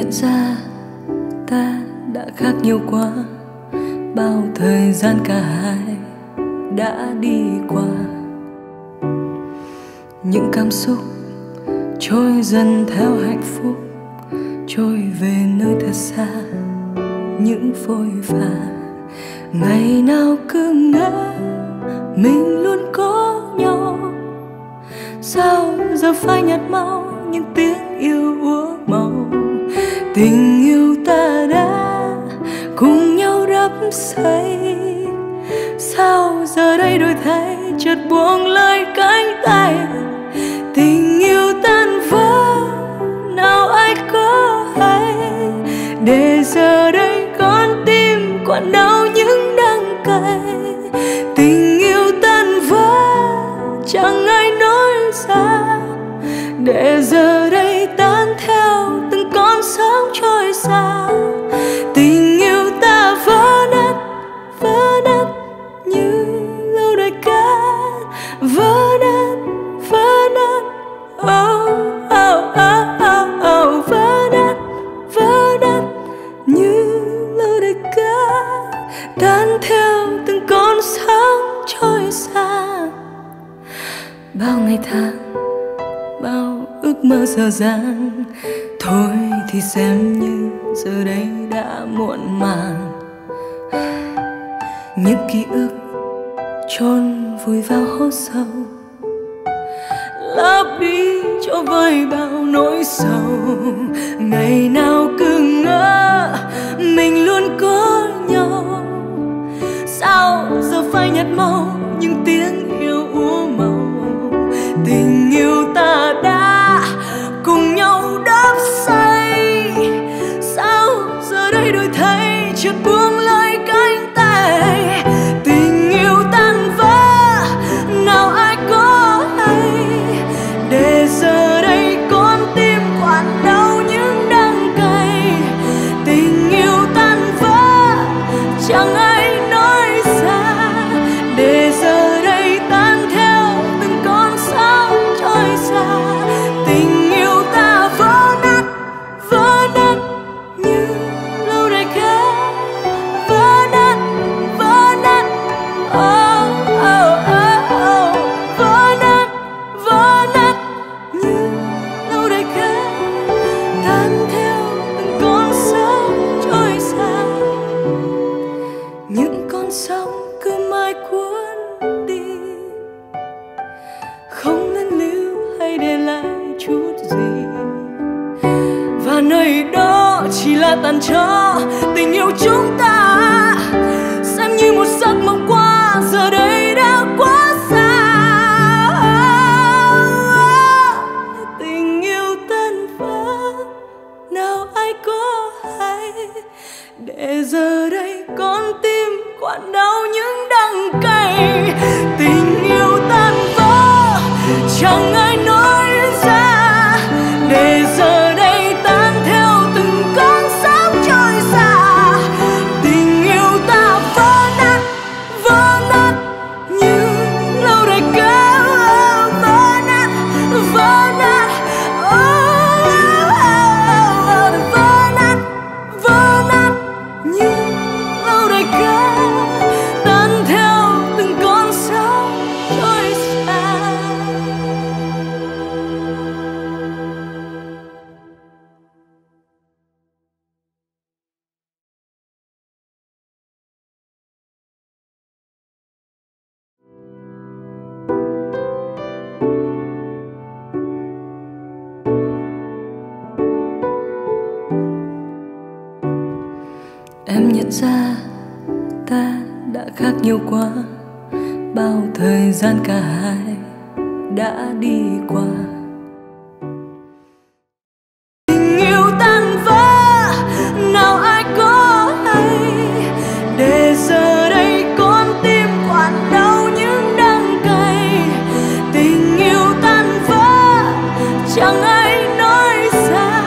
nhận ra ta đã khác nhau quá, bao thời gian cả hai đã đi qua. Những cảm xúc trôi dần theo hạnh phúc, trôi về nơi thật xa những phôi pha. Ngày nào cứ ngỡ mình luôn có nhau, sao giờ phai nhạt mau những tiếng yêu úa màu. Tình yêu ta đã cùng nhau đắp xây, sao giờ đây đổi thay chợt buông lơi cánh tay. Tình yêu tan vỡ nào ai có hay, để giờ đây con tim còn đau những đắng cay. Tình yêu tan vỡ chẳng ai nói ra, để giờ đây tan theo từng con sóng trôi xa. Tình yêu ta vỡ nát như lâu đời cát, vỡ nát oh, oh, oh, oh, oh. Vỡ nát như lâu đời cát, tan theo từng con sóng trôi xa. Bao ngày tháng, bao ước mơ dở dang, thôi thì xem như giờ đây đã muộn màng. Những ký ức chôn vùi vào hố sâu, lấp đi cho vơi bao nỗi sầu. Ngày nào cứ ngỡ mình luôn có nhau, sao giờ phai nhạt mau những tiếng yêu úa màu. Tình yêu ta đã cùng nhau đắp xây, sao giờ đây đổi thay chợt buông lơi cánh tay. Tình yêu tan vỡ nào ai có hay, để giờ đây con tim quặn đau những đắng cay. Tình yêu tan vỡ chẳng ai nói ra, để giờ đây tan theo từng con sóng trôi xa. Tình yêu ta vỡ nát như lâu đời cát, vỡ nát oh, oh, oh, oh. Vỡ nát như lâu đời cát, tan theo từng con sóng trôi xa. Những con sóng cứ mãi cuốn đi, không nên lưu hay để lại chút gì, và nơi đó chỉ là tàn trở tình yêu chúng ta. Xem như một giấc mộng qua, giờ đây đã quá xa. Tình yêu tan vỡ nào ai có hay, để giờ đây con tim quặn đau những đắng cay. Tình yêu tan vỡ chẳng ai nói ra, để giờ đây tan theo từng con sóng trôi xa. Tình yêu ta vỡ nát như lâu đời cát, vỡ nát oh, oh, oh. Vỡ nát như lâu đời cát, tan theo từng con sóng trôi xa. Em nhận ra ta đã khác nhau quá, bao thời gian cả hai đã đi qua.